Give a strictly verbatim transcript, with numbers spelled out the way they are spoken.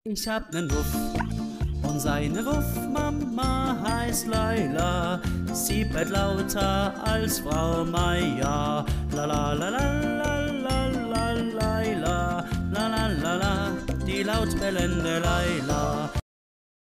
Ich hab nen Wuff und seine Wuffmama heißt Laila. Sie bellt lauter als Frau Meier. La la la la la la la Laila, la la la la, die laut bellende Laila.